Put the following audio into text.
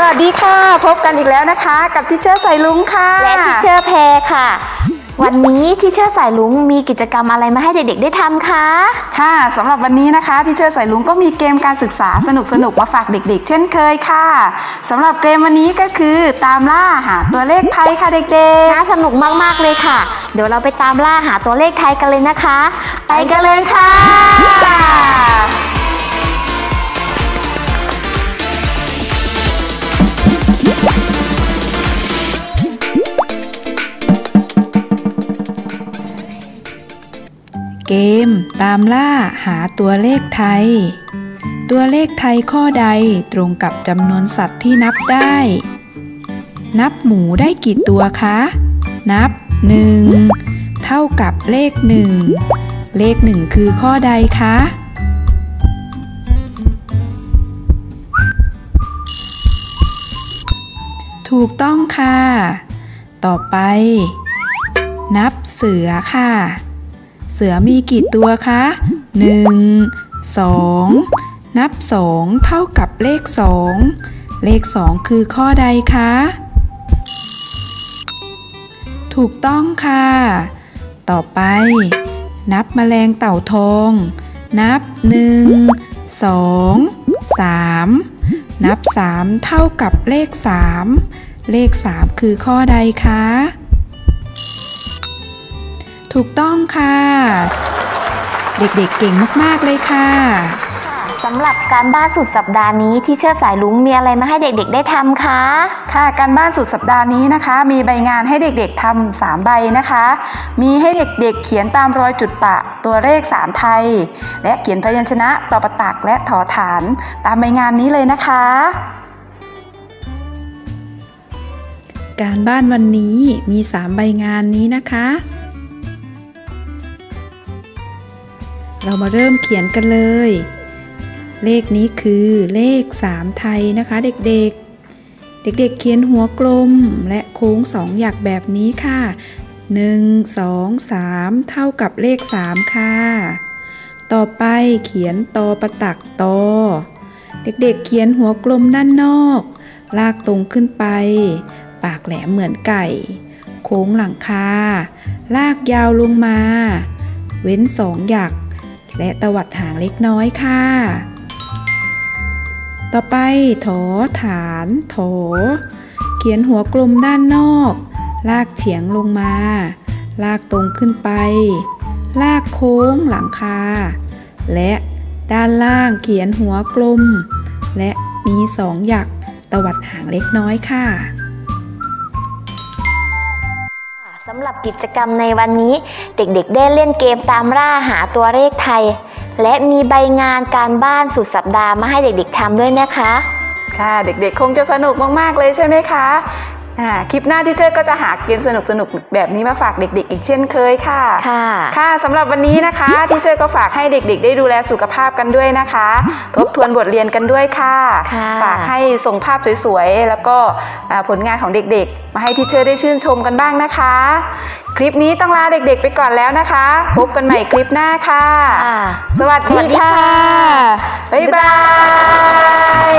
วัสดีค่ะพบกันอีกแล้วนะคะกับทีเชอร์สายลุงค่ะและทีเชอร์แพรค่ะวันนี้ทีเชอร์สายลุงมีกิจกรรมอะไรมาให้เด็กๆได้ทำคะค่ะสำหรับวันนี้นะคะทีเชอร์สายลุงก็มีเกมการศึกษาสนุกมาฝากเด็กๆเช่นเคยค่ะสำหรับเกมวันนี้ก็คือตามล่าหาตัวเลขไทยค่ะเด็กๆน่าสนุกมากๆเลยค่ะเดี๋ยวเราไปตามล่าหาตัวเลขไทยกันเลยนะคะไปกันเลยค่ะเกมตามล่าหาตัวเลขไทยตัวเลขไทยข้อใดตรงกับจำนวนสัตว์ที่นับได้นับหมูได้กี่ตัวคะนับ1เท่ากับเลข1เลข1คือข้อใดคะถูกต้องค่ะต่อไปนับเสือค่ะเสือมีกี่ตัวคะ1 2นับ2เท่ากับเลข2เลข2คือข้อใดคะถูกต้องค่ะต่อไปนับแมลงเต่าทองนับ1 2 3นับ3เท่ากับเลข3เลข3คือข้อใดคะถูกต้องค่ะเด็กๆเก่งมากๆเลยค่ะสำหรับการบ้านสุดสัปดาห์นี้ที่เชื่อสายลุงมีอะไรมาให้เด็กๆได้ทำคะค่ะการบ้านสุดสัปดาห์นี้นะคะมีใบงานให้เด็กๆทำ3ใบนะคะมีให้เด็กๆเขียนตามรอยจุดปะตัวเลข3ไทยและเขียนพยัญชนะตอประตักและถอฐานตามใบงานนี้เลยนะคะการบ้านวันนี้มี3ใบงานนี้นะคะเรามาเริ่มเขียนกันเลยเลขนี้คือเลข3ไทยนะคะเด็กๆเด็กๆเขียนหัวกลมและโค้ง2หยักแบบนี้ค่ะ1 2 3เท่ากับเลข3ค่ะต่อไปเขียนตอประตักตอเด็กๆเขียนหัวกลมด้านนอกลากตรงขึ้นไปปากแหลมเหมือนไก่โค้งหลังคาลากยาวลงมาเว้น2หยักและตวัดหางเล็กน้อยค่ะต่อไปถอฐานถอเขียนหัวกลมด้านนอกลากเฉียงลงมาลากตรงขึ้นไปลากโค้งหลังคาและด้านล่างเขียนหัวกลมและมี2หยักตวัดหางเล็กน้อยค่ะสำหรับกิจกรรมในวันนี้เด็กๆได้เล่นเกมตามล่าหาตัวเลขไทยและมีใบงานการบ้านสุดสัปดาห์มาให้เด็กๆทำด้วยนะคะค่ะเด็กๆคงจะสนุกมากๆเลยใช่ไหมคะคลิปหน้าที่เจอก็จะหาเกมสนุกแบบนี้มาฝากเด็กๆอีกเช่นเคยค่ะค่ะสำหรับวันนี้นะคะที่เจอก็ฝากให้เด็กๆได้ดูแลสุขภาพกันด้วยนะคะทบทวนบทเรียนกันด้วยค่ะฝากให้ส่งภาพสวยๆแล้วก็ผลงานของเด็กๆมาให้ที่เชอได้ชื่นชมกันบ้างนะคะคลิปนี้ต้องลาเด็กๆไปก่อนแล้วนะคะพบกันใหม่คลิปหน้าค่ะสวัสดีค่ะบ๊ายบาย